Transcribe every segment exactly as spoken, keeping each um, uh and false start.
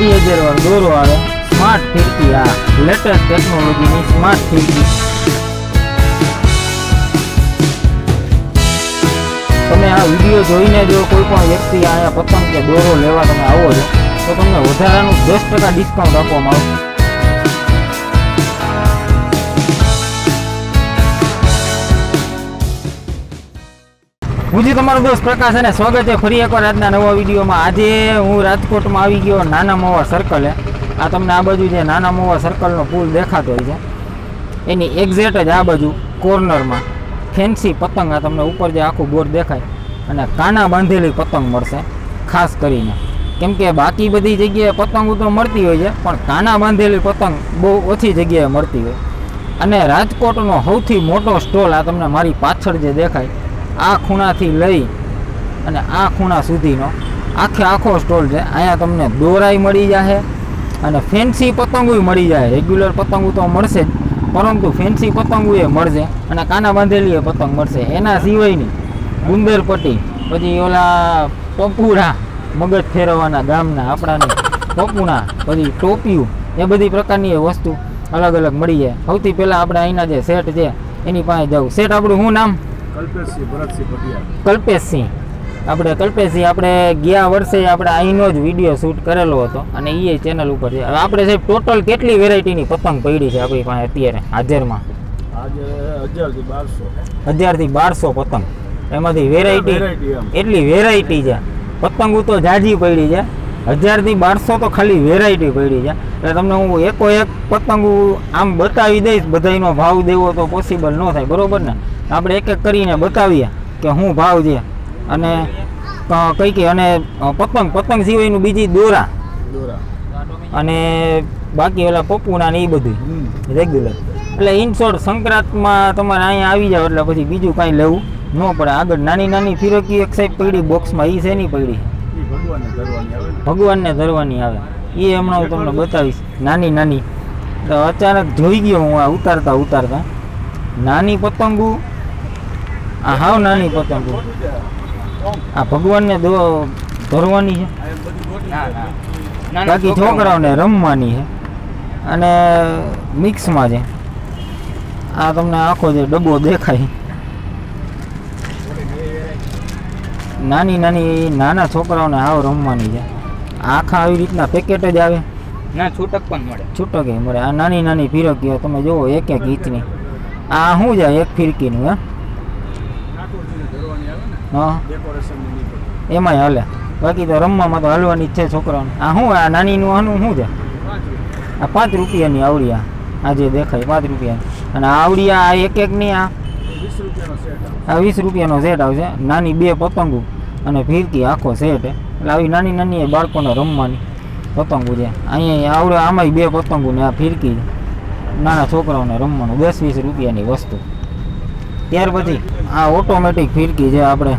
અઢી હજાર વાર દોરો આવે, સ્માર્ટ ફિરકી, આ લેટેસ્ટ ટેકનોલોજીની સ્માર્ટ ફિરકી. તમે આ વિડીયો જોઈને જો કોઈ પણ વ્યક્તિ અહીંયા પતંગ કે દોરો લેવા તમે આવો છો તો તમને વધારાનું દસ ટકા ડિસ્કાઉન્ટ આપવામાં આવશે. હું જી તમારો દોસ્ત પ્રકાશ અને સ્વાગત છે ફરી એકવાર આજના નવા વિડીયોમાં. આજે હું રાજકોટમાં આવી ગયો નાના મોવા સર્કલે. આ તમને આ બાજુ જે નાના મોવા સર્કલનો પુલ દેખાતો હોય છે એની એક્ઝેક્ટ જ આ બાજુ કોર્નરમાં ફેન્સી પતંગ, આ તમને ઉપર જે આખું બોર્ડ દેખાય, અને કાના બાંધેલી પતંગ મળશે ખાસ કરીને. કેમ કે બાકી બધી જગ્યાએ પતંગો તો મળતી હોય છે પણ કાના બાંધેલી પતંગ બહુ ઓછી જગ્યાએ મળતી હોય. અને રાજકોટનો સૌથી મોટો સ્ટોલ આ તમને મારી પાછળ જે દેખાય આ ખૂણાથી લઈ અને આ ખૂણા સુધીનો આખે આખો સ્ટોલ છે. અહીંયા તમને દોરાઈ મળી જાય અને ફેન્સી પતંગો મળી જાય. રેગ્યુલર પતંગો તો મળશે જ પરંતુ ફેન્સી પતંગો એ મળશે અને કાના બાંધેલી એ પતંગ મળશે. એના સિવાયની ગુંદર પટ્ટી, પછી ઓલા ટપુરા મગજ ફેરવવાના ગામના આપણાને ટપુણા, પછી ટોપિયું, એ બધી પ્રકારની એ વસ્તુ અલગ અલગ મળી જાય. સૌથી પહેલાં આપણે અહીંના જે સેટ છે એની પાસે જવું. સેટ આપણું શું નામ? કલ્પેશસિંહ ભરતસિંહ પટિયાર. કલ્પેશસિંહ. આપણે કલ્પેશસિંહ આપણે ગયા વર્ષે આપણે અહીંનો જ વિડીયો શૂટ કરેલો હતો અને એ ચેનલ ઉપર છે. હવે આપણે સાહેબ ટોટલ કેટલી વેરાયટીની પતંગ પડી છે આપણી પાસે અત્યારે હાજરમાં? આજે હજારથી બારસો હજારથી બારસો પતંગ. એમાંથી વેરાયટી એટલી વેરાયટી છે. પતંગો તો જાજી પડી છે, હજારથી બારસો તો ખાલી વેરાયટી પડી છે. એટલે તમને હું એકો એક પતંગો આમ બતાવી દઈશ, બધાનો ભાવ દેવો તો પોસિબલ ન થાય, બરાબર ને? આપણે એક એક કરીને બતાવીએ કે શું ભાવ છે અને કઈ કઈ. અને પતંગ પતંગ સિવાયનું બીજી દોરા દોરા અને બાકી ઓલા પપ્પુના ને એ બધું રેગ્યુલર. એટલે ઇન શોર્ટ સંક્રાંતમાં તમારે અહીંયા આવી જાવ એટલે પછી બીજું કાંઈ લેવું ન પડે. આગળ નાની નાની ફિરકી એક સાઈડ પડી બોક્સમાં, એ શેની પડી? ભગવાનને ધરવાની આવે. એ હમણાં હું તમને બતાવીશ. નાની નાની તો અચાનક જોઈ ગયો હું આ ઉતારતા ઉતારતા નાની પતંગો. આ હાવ નાની પતંગો આ ભગવાનને ધરવાની છે, બાકી છોકરાઓને રમવાની છે અને મિક્સમાં છે. આ તમને આખો જે ડબ્બો દેખાય નાની નાની નાના છોકરાઓને હાવ રમવાની છે. આખા આવી રીતના પેકેટ જ આવે ના, છૂટક પણ મળે. છૂટક એ મળે. આ નાની નાની ફિરકીઓ તમે જુઓ એક એક ઇંચની. આ શું જાય એક ફિરકીનું? હે હા, એમાંય હાલે. બાકી તો રમવામાં તો હાલવાની જ છે છોકરાઓને. આ શું આ નાનીનું આનું શું છે? આ પાંચ રૂપિયાની આવડિયા આ જે દેખાય પાંચ રૂપિયાની. અને આ આવડિયા આ એક એકની આ આ વીસ રૂપિયાનો સેટ આવશે. નાની બે પતંગો અને ફિરકી આખો સેટ. એટલે આવી નાની નાની બાળકોને રમવાની પતંગો છે. અહીંયા આવડે આમાંય બે પતંગો ને આ ફિરકી નાના છોકરાઓને રમવાનું. દસ વીસ રૂપિયાની વસ્તુ. ત્યાર પછી આ ઓટોમેટિક ફિરકી છે. આપણે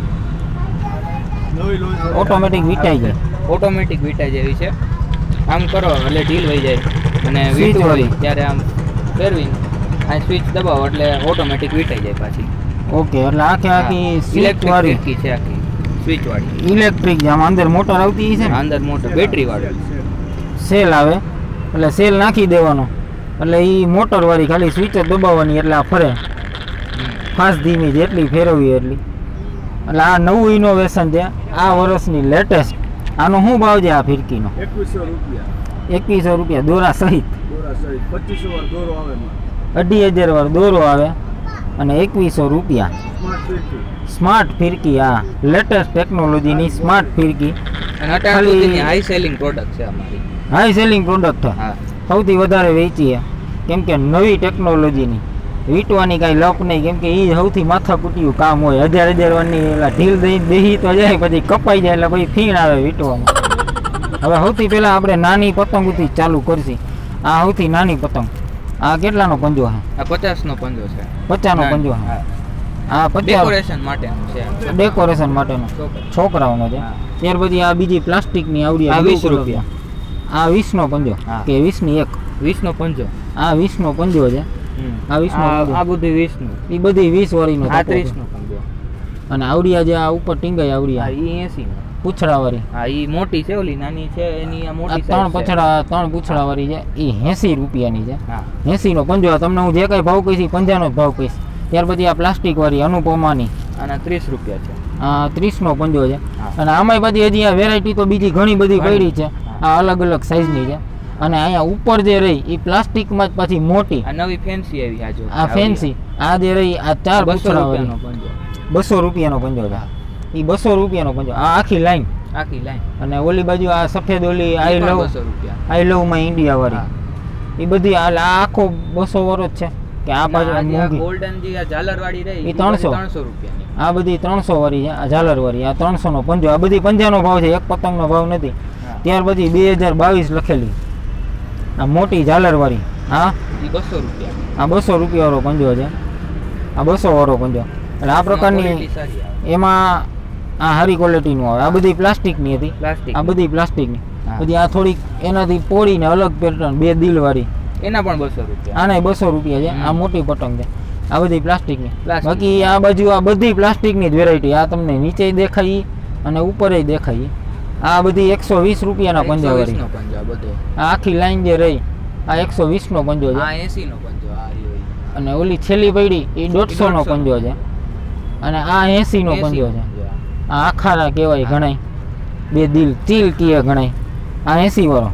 ઓટોમેટિક વીટાઈ જાય. ઓટોમેટિક વીટાઈ જેવી છે. આમ કરો એટલે ઢીલ વહી જાય અને વીટું હોય ત્યારે આમ ફેરવી આ સ્વિચ દબાવો એટલે ઓટોમેટિક વીટાઈ જાય પાછી. ઓકે, એટલે આખી આખી સ્વિચ વાળી ફિરકી છે, આખી સ્વિચ વાળી ઇલેક્ટ્રિક. આમ અંદર મોટર આવતી છે ને, અંદર મોટર બેટરી વાળી સેલ આવે એટલે સેલ નાખી દેવાનો એટલે એ મોટર વાળી ખાલી સ્વિચ જ દબાવવાની એટલે આ ફરે ફાસ્ટ ધીમી જેટલી ફેરવી એટલી. એટલે આ નવું ઇનોવેશન છે આ વર્ષની લેટેસ્ટ. આનો શું ભાવ છે આ ફિરકીનો? એકવીસો રૂપિયા. એકવીસો રૂપિયા દોરા સહિત. દોરા સહિત પચીસો વાર દોરો આવે. અઢી હજાર વાર દોરો આવે અને એકવીસો રૂપિયા. સ્માર્ટ ફિરકી. સ્માર્ટ ફિરકી, આ લેટેસ્ટ ટેકનોલોજીની સ્માર્ટ ફિરકી. અને અત્યારે હાઈ સેલિંગ પ્રોડક્ટ છે અમારી. હાઈ સેલિંગ પ્રોડક્ટ હા, સૌથી વધારે વેચી છે. કેમ કે નવી ટેકનોલોજીની વીટવાની કાંઈ લપ નહીં. કેમ કે એ સૌથી માથાકૂટિયું કામ હોય. હજાર હજાર વારની એટલે ઢીલ દઈ દહી તો જાય પછી કપાઈ જાય એટલે પછી ફીણ આવે વીટવામાં. હવે સૌથી પહેલાં આપણે નાની પતંગોથી ચાલુ કરશી. આ સૌથી નાની પતંગ. આ કેટલાનો પંજો છે? આ પચાસ નો પંજો છે. પચાસનો પંજો છે. આ પચાસ ડેકોરેશન માટેનું છે. ડેકોરેશન માટેનો છોકરાઓનો છે. ત્યાર પછી આ બીજી પ્લાસ્ટિકની આવડી આ વીસ રૂપિયા. આ વીસનો પંજો કે વીસની એક? વીસ નો પંજો. આ વીસનો પંજો છે. આ વીસનો આ બધી વીસ નું. એ બધી વીસ વાળીનો. આ ત્રીસ નો પંજો. અને આવડિયા જે આ ઉપર ટીંગાઈ આવડિયા એ એસી નો. પૂછડાવાળી હા ઈ મોટી છે, ઓલી નાની છે એની આ આ મોટી ત્રણ size છે. પછડા ત્રણ પૂછડાવાળી છે એ એંસી રૂપિયાની છે. હા એંસી નો પંજો આ તમને હું જે કઈ ભાવ કહીશ પંજાનો જ ભાવ કહીશ. ત્યાર પછી આ પ્લાસ્ટિક વાળી અનુપમાની આના ત્રીસ રૂપિયા છે. આ ત્રીસ નો પંજો છે. હા. અને આમાંય બધી હજી આ વેરાયટી તો બીજી ઘણી બધી ઘણી. પડી છે. આ અલગ અલગ સાઈઝની છે. અને અહીંયા ઉપર જે રહી એ પ્લાસ્ટિકમાં જ પાછી મોટી આ નવી ફેન્સી આવી આ જો આ ફેન્સી આ જે રહી આ ચાર બસો પૂછડાવાળી રૂપિયાનો પંજો, બસો રૂપિયાનો પંજો છે. એ બસો રૂપિયાનો પંજો આ આખી લાઈન. આખી લાઈન અને ઓલી બાજુ આ સફેદ ઓલી આઈ લવ બસો રૂપિયા. આઈ લવ માં ઇન્ડિયા વાળી હા. એ બધી આ આ આખો બસો વાળો જ છે કે આ બાજુ આ મોંઘી ગોલ્ડન જે આ ઝાલર વાળી રહી ઈ ત્રણસો. ત્રણસો રૂપિયાની. આ બધી ત્રણસો વાળી છે. આ ઝાલર વાળી આ ત્રણસો નો પંજો. આ બધી પંજાનો ભાવ છે, એક પતંગનો ભાવ નથી. હા. ત્યાર પછી બે હજાર બાવીસ લખેલી આ મોટી ઝાલર વાળી હા ઈ બસો રૂપિયા. આ બસો રૂપિયા વાળો પંજો છે. આ બસો વાળો પંજો એટલે આ પ્રકારની Quality સારી આવે. એમાં આ હારી ક્વોલિટીનું આવે. આ બધી પ્લાસ્ટિકની હતી. પ્લાસ્ટિક આ બધી પ્લાસ્ટિકની. હા. પછી આ થોડીક એનાથી પોળીને અલગ પેટર્ન બે દિલ વાળી એના પણ બસો રૂપિયા. આના બસો રૂપિયા છે. આ હમ. મોટી પતંગ છે. આ બધી પ્લાસ્ટિકની. Plastic. બાકી આ બાજુ આ બધી પ્લાસ્ટિકની જ વેરાયટી. આ તમને નીચે દેખાય અને ઉપરે દેખાય. આ બધી એકસો વીસ રૂપિયાના પંજા વાળી. એકસો વીસ નો પંજો આ બધો. આ આખી લાઈન જે રહી આ એકસો વીસ નો પંજો છે. આ એંસી નો પંજો આ રહ્યો ઈ. અને ઓલી છેલ્લી પડી એ દોઢસો નો પંજો છે. અને આ એંસી નો એંસી પંજો નો છે. પંજો આ. આ આખારા કહેવાય ગણાય. બે દિલ ચીલ કીએ ગણાય. આ એંસી વાળો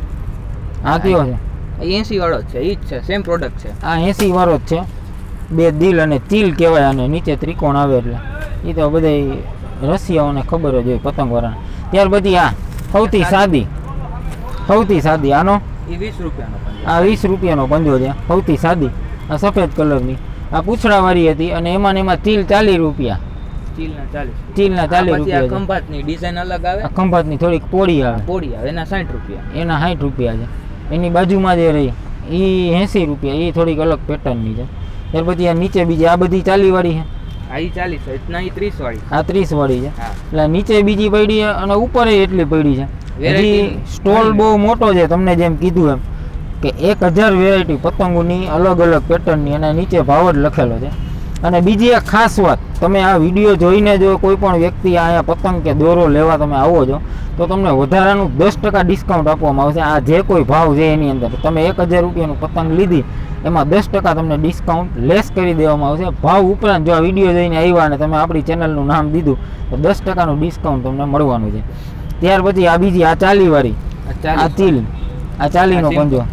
આ કયો છે? આ એંસી વાળો જ છે, ઈ જ છે, સેમ પ્રોડક્ટ છે. આ એંસી વાળો જ છે. બે દિલ અને ચીલ કહેવાય અને નીચે ત્રિકોણ આવે એટલે એ તો બધા રસિયાઓને ખબર જ હોય પતંગવાળાને. ત્યાર પછી આ સૌથી સાદી સૌથી સાદી આનો ઈ વીસ રૂપિયાનો પંજો. આ વીસ રૂપિયાનો પંજો છે. સૌથી સાદી આ સફેદ કલરની આ પૂંછડાવાળી હતી અને એમાં ને એમાં ચીલ ચાલીસ રૂપિયા. ચીલના ચાલીસ. ચીલના ચાલીસ પછી આ રૂપિયા છે. ખંભાતની ડિઝાઇન અલગ આવે, આ ખંભાતની થોડીક પોળી આવે પોડી આવે, એના સાઠ રૂપિયા. એના સાઠ રૂપિયા છે. એની બાજુમાં જે રહી એ એંસી રૂપિયા. એ થોડીક અલગ પેટર્નની છે. ત્યાર પછી આ નીચે બીજી આ બધી ચાલી વાળી છે. આ ઈ ચાલીસ ના ઈ ત્રીસ વાળી. આ ત્રીસ વાળી છે. હા. એટલે નીચે બીજી પડી છે અને ઉપર એટલી પડી છે. Variety હજી સ્ટોલ બહુ મોટો છે તમને જેમ કીધું એમ કે એક હજાર વેરાયટી પતંગોની અલગ અલગ પેટર્નની અને નીચે ભાવ જ લખેલો છે. અને બીજી એક ખાસ વાત, તમે આ વિડીયો જોઈને જો કોઈ પણ વ્યક્તિ અહીંયા પતંગ કે દોરો લેવા તમે આવો છો તો તમને વધારાનું દસ ટકા ડિસ્કાઉન્ટ આપવામાં આવશે. આ જે કોઈ ભાવ છે એની અંદર તમે એક હજાર રૂપિયાનું પતંગ લીધી એમાં દસ ટકા તમને ડિસ્કાઉન્ટ લેસ કરી દેવામાં આવશે. ભાવ ઉપરાંત જો આ વિડીયો જોઈને આવ્યા અને તમે આપણી ચેનલનું નામ દીધું તો દસ ટકાનું ડિસ્કાઉન્ટ તમને મળવાનું છે. ત્યાર પછી આ બીજી આ ચાલીવાળી આ ચીલ આ ચાલીનો પંજો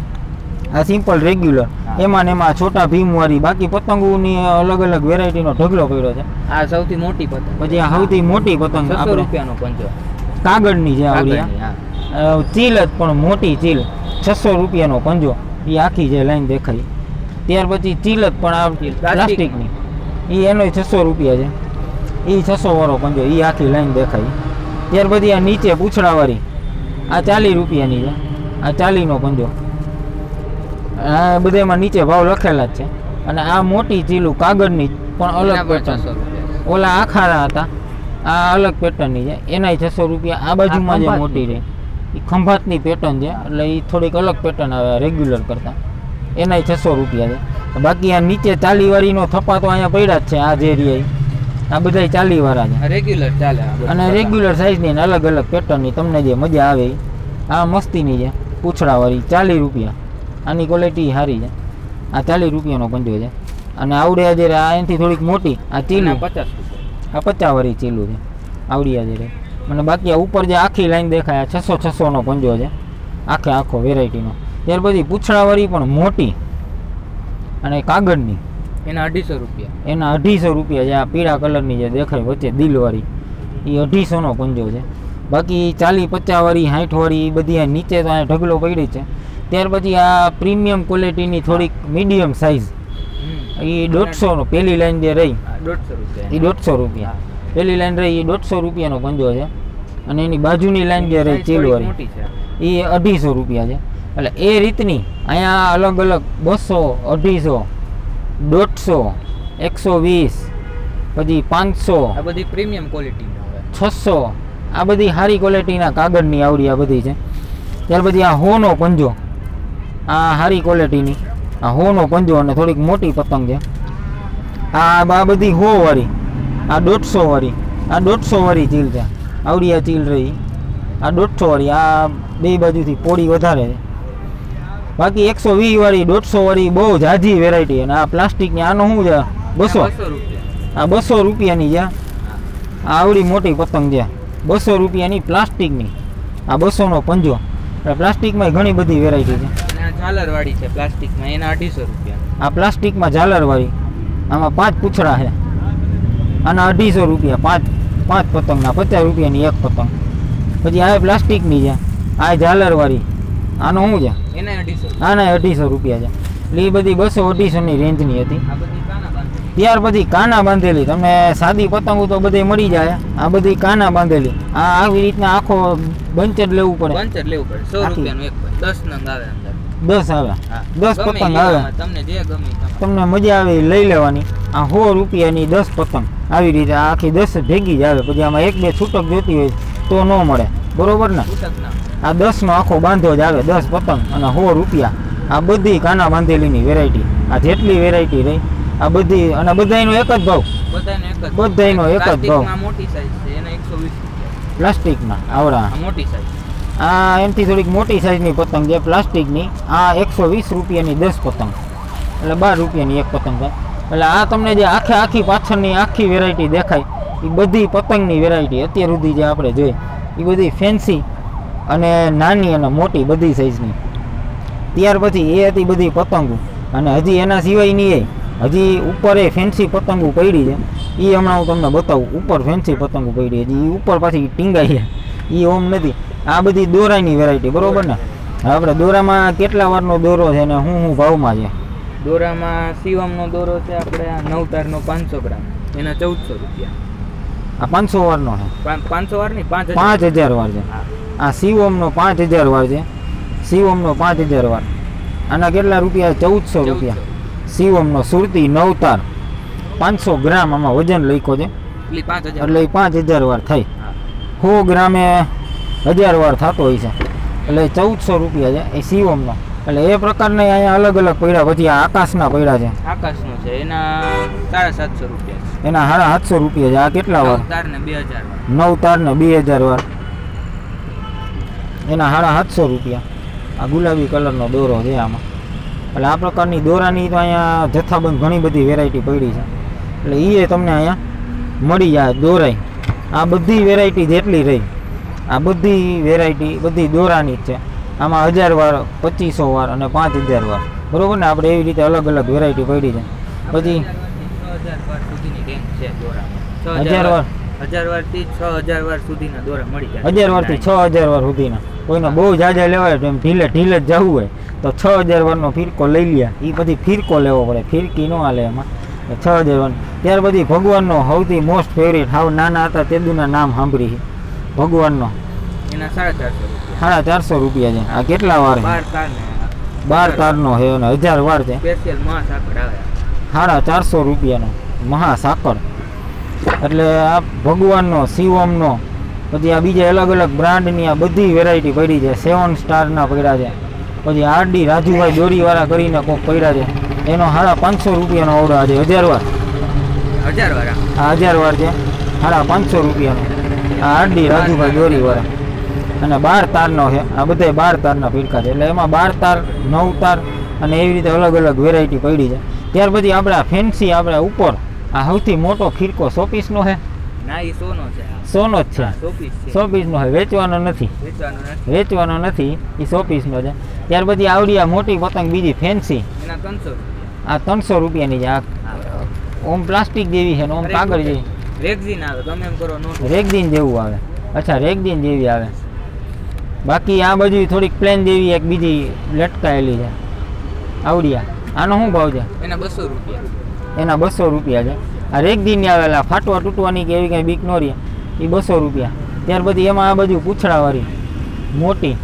આ સિમ્પલ રેગ્યુલર એમાં ને એમાં છોટા ભીમ વાળી. બાકી પતંગોની અલગ અલગ વેરાયટીનો ઢગલો પડ્યો છે. આ સૌથી મોટી પતંગ. પછી આ સૌથી મોટી પતંગ છસો આપણે રૂપિયાનો પંજો. કાગળની છે આવડી કાગળની, હા. આ ચીલ જ પણ મોટી ચીલ છસો રૂપિયાનો પંજો. એ આખી જે લાઈન દેખાય. ત્યાર પછી ચીલ જ પણ આ ચીલ, પ્લાસ્ટિકની એ એનો છસો રૂપિયા છે. એ છસો વાળો પંજો એ આખી લાઈન દેખાય. ત્યાર પછી આ નીચે પૂંછડાવાળી આ ચાલીસ રૂપિયાની છે. આ ચાલીનો પંજો. આ બધામાં નીચે ભાવ લખેલા જ છે. અને આ મોટી ચીલું કાગળની પણ અલગ એના પણ પેટર્ન. છસો રૂપિયા. ઓલા આખારા હતા આ અલગ પેટર્નની છે. એનાય છસો રૂપિયા. આ બાજુમાં જે ખંભાતની. મોટી રહી એ ખંભાતની પેટર્ન છે એટલે એ થોડીક અલગ પેટર્ન આવે રેગ્યુલર કરતાં. એનાય છસો રૂપિયા છે. બાકી આ નીચે ચાલીવાળીનો થપ્પા તો અહીંયા પડ્યા જ છે. આ જે રહ્યા આ બધા ચાલીવાળા છે. આ રેગ્યુલર ચાલે આ બધું. અને રેગ્યુલર સાઇઝની અલગ અલગ પેટર્નની તમને જે મજા આવે ઈ. આ મસ્તીની છે પૂંછડાવાળી ચાલીસ રૂપિયા. આની ક્વોલિટી સારી છે. આ ચાલીસ રૂપિયાનો પંજો છે. અને આવડે જ્યારે આ એનાથી થોડીક મોટી આ ચીલું એના પચાસ રૂપિયા. આ પચાસ વાળી ચીલું છે આવડિયા જ્યારે. અને બાકી આ ઉપર જે આખી લાઈન દેખાય છસો છસો નો પંજો છે આખે આખો વેરાયટીનો. ત્યાર પછી પૂંછડાવાળી પણ મોટી અને કાગળની એના અઢીસો રૂપિયા. એના અઢીસો રૂપિયા છે. આ પીળા કલરની જે દેખાય વચ્ચે દિલવાળી એ અઢીસો નો પંજો છે. બાકી ચાલીસ પચાસ વાળી સાઠ વાળી એ બધી આ નીચે તો અહીંયા ઢગલો પડી છે. ત્યાર પછી આ પ્રીમિયમ ક્વોલિટીની થોડીક મીડિયમ સાઇઝ એ દોઢસો નો પહેલી લાઈન જે રહી દોઢસો રૂપિયા. એ દોઢસો રૂપિયા. પહેલી લાઈન રહી એ દોઢસો રૂપિયાનો પંજો છે. અને એની બાજુની લાઈન જે રહી ચીલવાળી મોટી છે. એ અઢીસો રૂપિયા છે. એટલે એ રીતની અહીંયા અલગ અલગ બસો અઢીસો દોઢસો એકસો વીસ પછી પાંચસો આ બધી પ્રીમિયમ ક્વોલિટીની આવે. છસો આ બધી સારી ક્વોલિટીના કાગળની આવડી આ બધી છે. ત્યાર પછી આ હોનો પંજો આ સારી ક્વોલિટીની આ હોનો પંજો અને થોડીક મોટી પતંગ છે. આ આ બધી હો વાળી આ દોઢસો વાળી આ દોઢસો વાળી ચીલ છે આવડી આ ચીલ રહી આ દોઢસો વાળી, આ બે બાજુથી પોળી વધારે છે. બાકી એકસો વીસ વાળી, દોઢસો વાળી બહુ ઝાઝી વેરાયટી. અને આ પ્લાસ્ટિકની આનો શું છે બસો, બસો રૂપિયા. આ બસો રૂપિયાની છે. આ આવડી મોટી પતંગ છે બસો રૂપિયાની પ્લાસ્ટિકની. આ બસોનો પંજો. એટલે પ્લાસ્ટિકમાં ઘણી બધી વેરાયટી છે. અને આ ઝાલરવાળી છે પ્લાસ્ટિકમાં, એના અઢીસો રૂપિયા. આ પ્લાસ્ટિકમાં ઝાલરવાળી, આમાં પાંચ પૂંછડા છે. આના અઢીસો રૂપિયા પાંચ પાંચ પતંગના, પચાસ રૂપિયાની એક પતંગ. પછી આ પ્લાસ્ટિકની છે, આ ઝાલરવાળી, આનો શું છે એના અઢીસો. આના અઢીસો રૂપિયા છે. એટલે એ બધી બસો અઢીસોની રેન્જની હતી. આ બધી કાના બાંધી. ત્યાર પછી કાના બાંધેલી, તમને સાદી પતંગો તો બધે મળી જાય. આ બધી કાના બાંધેલી. આ આવી રીતના આખો બંચ જ લેવું પડે. બંચ જ લેવું પડે. સો આખી. રૂપિયાનું એક બંચ. દસ નંગ આવે અંદર. દસ આવે, હા. દસ ગમે પતંગ લેવામાં, આવે. તમને જે ગમે એ તમે. તમને મજા આવે એ લઈ લેવાની. આ સો રૂપિયાની દસ પતંગ આવી રીતે આ આખી દસ ભેગી જ આવે. પછી આમાં એક બે છૂટક જોતી હોય તો ન મળે, બરોબર ને? છૂટક ના. આ દસનો આખો બાંધો જ આવે, દસ પતંગ અને સો રૂપિયા. આ બધી કાના બાંધેલીની વેરાયટી. આ જેટલી વેરાયટી રહી આ બધી, અને બધાયનો એક જ ભાવ. બધાયનો એક જ. બધાયનો એક જ ભાવ. પ્લાસ્ટિકમાં મોટી સાઈઝ છે એના એકસો વીસ રૂપિયા. પ્લાસ્ટિકના આવડા. આ મોટી સાઈઝ. આ એમથી થોડીક મોટી સાઈઝની પતંગ છે પ્લાસ્ટિકની. આ એકસો વીસ રૂપિયાની દસ પતંગ, એટલે બાર રૂપિયાની એક પતંગ થાય. એટલે આ તમને જે આખે આખી પાછળની આખી વેરાયટી દેખાય એ બધી પતંગની વેરાયટી અત્યાર સુધી જે આપણે જોઈ એ બધી ફેન્સી અને નાની અને મોટી બધી સાઈઝની. ત્યાર પછી એ હતી બધી પતંગો. અને હજી એના સિવાયની એ હજી ઉપર એ ફેન્સી પતંગો પડી છે. એ હમણાં હું તમને બતાવું. ઉપર ફેન્સી પતંગો પડી હજી એ ઉપર પાછી ટીંગાઈ છે. એ ઓમ નથી. આ બધી દોરાની વેરાયટી, બરોબર ને? આપણે દોરામાં કેટલા વારનો દોરો છે ને શું શું ભાવમાં છે? દોરામાં શિવમનો દોરો છે આપણે આ નવ તારનો પાંચસો ગ્રામ, એના ચૌદસો રૂપિયા. આ પાંચસો વારનો છે. પા- પાંચસો વાર નહીં, પાંચ હજાર. પાંચ હજાર વાર છે. હા. આ શિવમનો પાંચ હજાર વાર છે. શિવમનો પાંચ હજાર વાર. આના કેટલા રૂપિયા? ચૌદસો રૂપિયા. શિવમનો સુરતી નવ તાર પાંચસો ગ્રામ, આમાં વજન લખ્યો છે એટલી પાંચ હજાર. એટલે એ પાંચ હજાર વાર થઈ. હા. સો ગ્રામે હજાર વાર થતો હોય છે, એટલે ચૌદસો રૂપિયા છે એ શિવમનો. એટલે એ પ્રકારના અહીંયા અલગ અલગ પડ્યા. પછી આ આકાશના પડ્યા છે, આકાશનો છે એના સાડા સાતસો રૂપિયા છે. એના સાડા સાતસો રૂપિયા છે. આ કેટલા વાર? નવ તાર ને બે હજાર વાર. નવ તાર ને બે હજાર વાર, એના સાડા સાતસો રૂપિયા. આ ગુલાબી કલરનો દોરો છે આમાં. એટલે આ પ્રકારની દોરાની તો અહીંયા જથ્થાબંધ ઘણી બધી વેરાયટી પડી છે. એટલે એ તમને અહીંયા મળી જાય દોરાઈ. આ બધી વેરાયટી જેટલી રહી આ બધી વેરાયટી બધી દોરાની જ છે. આમાં હજાર વાર, પચીસો વાર અને પાંચ હજાર વાર, બરોબર ને? આપણે એવી રીતે અલગ અલગ વેરાયટી પડી છે. પછી છ હજાર વાર સુધીની રેન્જ છે દોરામાં. છ હજાર વાર, હજાર વાર થી છ હજાર વાર સુધીના દોરા મળી જાય. હજાર વારથી છ હજાર વાર સુધીના. કોઈને બહુ જાજા લેવાય તો એમ ઢીલે ઢીલે જ જવું હોય તો છ હજાર વારનો ફિરકો લઈ લે. એ પછી ફિરકો લેવો પડે, ફિરકી ન હાલે એમાં. છ હજાર વાર. ત્યાર પછી ભગવાનનો સૌથી મોસ્ટ ફેવરેટ, હાવ નાના હતા તેદુના નામ સાંભળી છે ભગવાનનો. એના સાડા ચારસો રૂપિયા. સાડા ચારસો રૂપિયા છે. આ કેટલા વાર છે? બાર તાર ને બાર તારનો છે અને હજાર વાર છે. સ્પેશિયલ મહાસાકર આવે. સાડા ચારસો રૂપિયાનો મહાસાકર. એટલે આ ભગવાનનો, શિવમનો, પછી આ બીજા અલગ અલગ બ્રાન્ડની આ બધી વેરાયટી પડી છે. સેવન સ્ટારના પડ્યા છે. પછી આરડી રાજુભાઈ દોરીવાળા કરીને કોક પડ્યા છે. એનો સાડા પાંચસો રૂપિયાનો ઓર્ડર છે. હજાર વાર, હજાર વાર. આ હજાર વાર છે. સાડા પાંચસો રૂપિયાનો. આ આરડી રાજુભાઈ દોરીવાળા. અને બાર તારનો છે. આ બધા બાર તારના ફીરકા છે. એટલે એમાં બાર તાર, નવ તાર અને એવી રીતે અલગ અલગ વેરાયટી પડી છે. ત્યાર પછી આપણે આ ફેન્સી, આપણે ઉપર આ સૌથી મોટો ફીરકો સો પીસનો છે. ના એ સોનો છે. સોનો જ છે. સો પીસ છે. સો પીસનો છે. વેચવાનો નથી, વેચવાનો નથી. વેચવાનો નથી. એ સો પીસનો છે. ત્યાર પછી આવડી આ મોટી પતંગ બીજી ફેન્સી, એના ત્રણસો રૂપિયા. આ ત્રણસો રૂપિયાની છે. આ ઓમ પ્લાસ્ટિક જેવી છે ને ઓમ કાગળ જેવી. રેગઝીન આવે, ગમે એમ કરો નો. રેગદીન જેવું આવે. અચ્છા, રેગદીન જેવી આવે. બાકી આ બાજુ થોડીક પ્લેન જેવી એક બીજી લટકાયેલી છે આવડિયા. આનો શું ભાવ છે? એના બસો રૂપિયા. એના બસો રૂપિયા છે. આ રેગદીનની આવેલા ફાટવા તૂટવાની કે એવી કંઈ બીક ન રહે એ બસો રૂપિયા. ત્યાર પછી એમાં આ બાજુ પૂંછડાવાળી મોટી,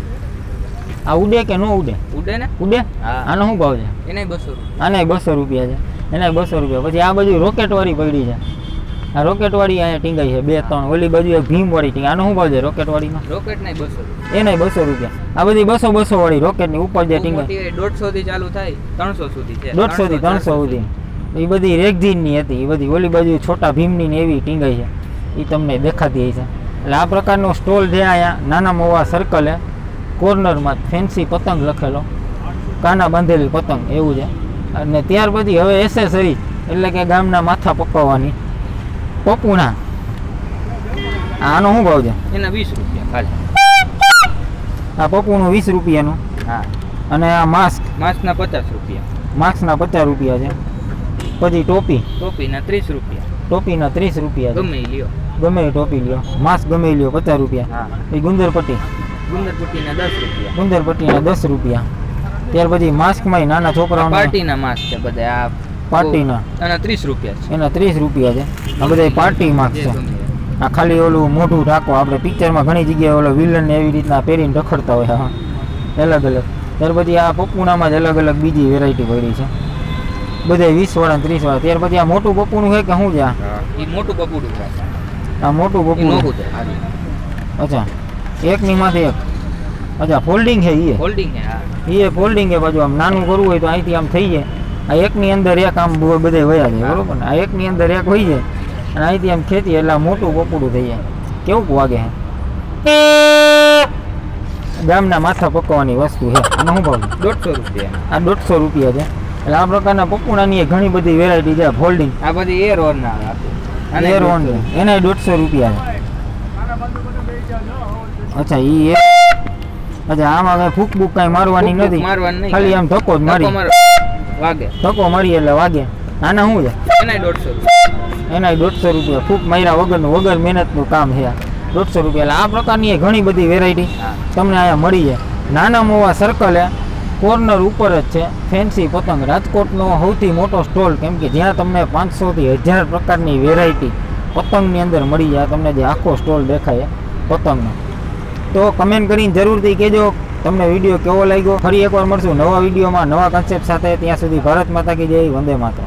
આ ઉડે કે ન ઉડે? ઉડે ને? ઉડે. હા. આનો શું ભાવ છે? એના બસો રૂપિયા. આના બસો રૂપિયા છે. એના બસો રૂપિયા. પછી આ બાજુ રોકેટવાળી પડી છે. આ રોકેટવાળી અહીંયા ટીંગાઈ છે બે ત્રણ. ઓલી બાજુ એક ભીમવાળી ટીંગાઈ. આનો શું ભાવ છે રોકેટવાળીનો? રોકેટ ના બસો રૂપિયા. એના બસો રૂપિયા. આ બધી બસો બસો વાળી રોકેટની ઉપર જે ટીંગાઈ દોઢસો થી ચાલુ થાય ત્રણસો સુધી છે. દોઢસો થી ત્રણસો સુધી. એ બધી રેગઝીનની હતી. એ બધી ઓલી બાજુ છોટા ભીમની ને એવી ટીંગાઈ છે. એ તમને દેખાતી હશે. એટલે આ પ્રકારનો સ્ટોલ છે અહીંયા નાના મોવા સર્કલે કોર્નરમાં ફેન્સી પતંગ લખેલો, કાના બાંધેલી પતંગ એવું છે. અને ત્યાર પછી હવે એસેસરી એટલે કે ગામના માથા પકવવાની પપુના. આનો શું ભાવ છે? એના વીસ રૂપિયા ખાલી. આ પપુનું વીસ રૂપિયાનું. હા. અને આ માસ્ક માસ્કના પચાસ રૂપિયા. માસ્કના પચાસ રૂપિયા છે. પછી ટોપી ટોપીના ત્રીસ રૂપિયા. ટોપીના ત્રીસ રૂપિયા છે. ગમે ઈ લ્યો. ગમે એ ટોપી લ્યો, માસ્ક ગમે એ લ્યો પચાસ રૂપિયા. હા. એ ગુંદર પટ્ટી ગુંદરપટ્ટીના દસ રૂપિયા. ગુંદર પટ્ટીના દસ રૂપિયા. ત્યાર પછી માસ્કમાં નાના છોકરાઓના પાર્ટીના માસ્ક છે બધા. આ પાર્ટીના આના ત્રીસ રૂપિયા છે. એના ત્રીસ રૂપિયા છે. આ બધા પાર્ટી માસ્ક જે છે. ગમે એ. આ ખાલી ઓલું મોઢું ઢાંકો, આપણે પિક્ચરમાં ઘણી જગ્યાએ ઓલો વિલન એવી રીતના પહેરીને રખડતા હોય. હા, અલગ અલગ. ત્યાર પછી આ પપ્પુનામાં જ અલગ અલગ બીજી વેરાયટી પડી છે, બધા વીસ વાળા ત્રીસ વાળા. ત્યાર પછી આ મોટું પપ્પુનું છે કે શું છે? ઈ મોટું પપુડું છે. આ મોટું ઈ પપ્પુનું. નોખું છે. હારી. અચ્છા, એકની માથે એક. અચ્છા, ફોલ્ડિંગ છે એ હોલ્ડિંગ છે. હા. એ ફોલ્ડિંગ છે. પાછું આમ નાનું કરવું હોય તો અહીંથી આમ થઈ જાય. આ એકની અંદર એક આમ બધે વયા જાય, બરોબર ને? આ એકની અંદર એક હોય જાય અને અહીંથી આમ ખેતી એટલે આ મોટું પપુડું થઈ જાય. કેવું વાગે છે? ગામના માથા પકવવાની વસ્તુ છે. આનો શું ભાવ? દોઢસો રૂપિયા. આ દોઢસો રૂપિયા છે. એટલે આ પ્રકારના પપુડાની ઘણી બધી વેરાયટી છે. ફોલ્ડિંગ આ બધી એર ઓન ના આવે. એર ઓન એના દોઢસો રૂપિયા છે. અચ્છા, ઈ અચ્છા, આમાં કઈ ફૂક બુક કઈ મારવાની ફૂક બુક નથી, મારવાની નહીં. ખાલી આમ ધક્કો જ મારી ધક્કો મારો, વાગે. ધક્કો મારી એટલે વાગે. આના શું છે? એનાય દોઢસો રૂપિયા. એના દોઢસો રૂપિયા. ફૂક માર્યા વગરનું, વગર મહેનતનું કામ છે. દોઢસો રૂપિયા. એટલે આ પ્રકારની ઘણી બધી વેરાયટી હા. તમને અહીંયા મળી જાય. નાના મોવા સર્કલે કોર્નર ઉપર જ છે ફેન્સી પતંગ. રાજકોટનો સૌથી મોટો સ્ટોલ, કેમ કે જ્યાં તમને પાંચસોથી હજાર પ્રકારની વેરાયટી પતંગની અંદર મળી જાય. તમને જે આખો સ્ટોલ દેખાય પતંગનો, તો કમેન્ટ કરીને જરૂરથી કહેજો તમને વિડીયો કેવો લાગ્યો. ફરી એકવાર મળશું નવા વિડીયોમાં નવા કન્સેપ્ટ સાથે. ત્યાં સુધી ભારત માતા કી જય, વંદે માતરમ.